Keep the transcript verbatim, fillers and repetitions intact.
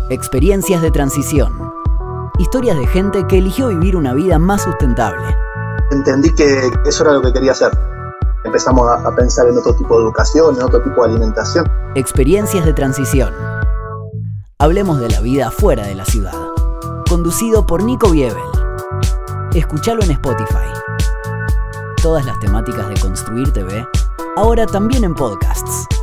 Experiencias de transición. Historias de gente que eligió vivir una vida más sustentable. Entendí que eso era lo que quería hacer. Empezamos a, a pensar en otro tipo de educación, en otro tipo de alimentación. Experiencias de transición. Hablemos de la vida fuera de la ciudad. Conducido por Nico Viebel. Escuchalo en Spotify. Todas las temáticas de Construir T V, ahora también en podcasts.